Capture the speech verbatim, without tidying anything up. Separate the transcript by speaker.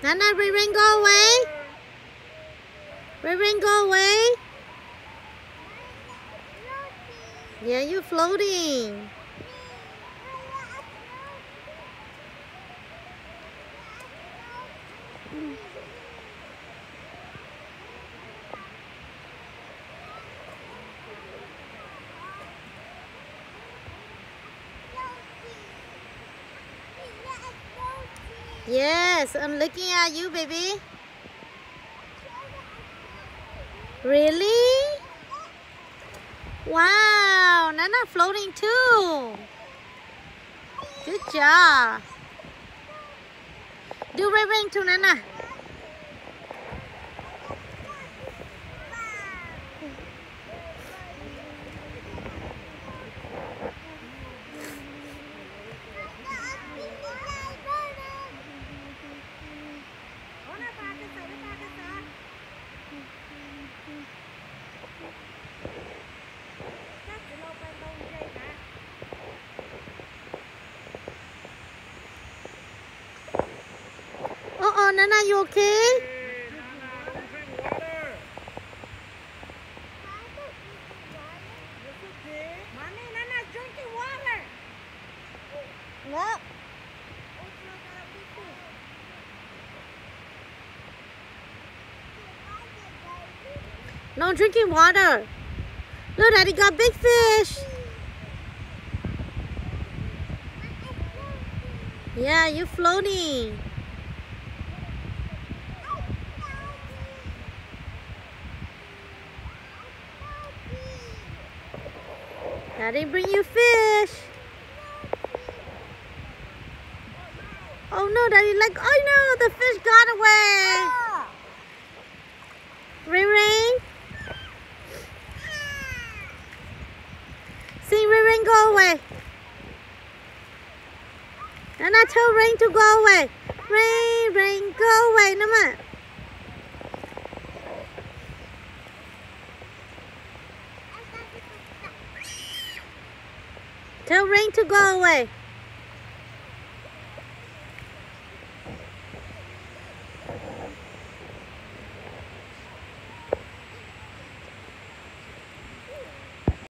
Speaker 1: Nana, Rain Rain, go away. Rain Rain, go away. Yeah, you're floating. Yes, I'm looking at you, baby. Really? Wow, Nana floating too. Good job. Do Rain Rain to Nana. Uh-oh, Nana, you okay?
Speaker 2: Mommy, Nana's drinking water.
Speaker 1: No. No drinking water. Look, Daddy got big fish. Yeah, you're floating. Daddy bring you fish. Oh no, Daddy, like, oh no, the fish got away. Rain Rain. See, Rain Rain, go away. And I tell Rain to go away. Rain, Rain, go away. Naman. Tell Rain to go away.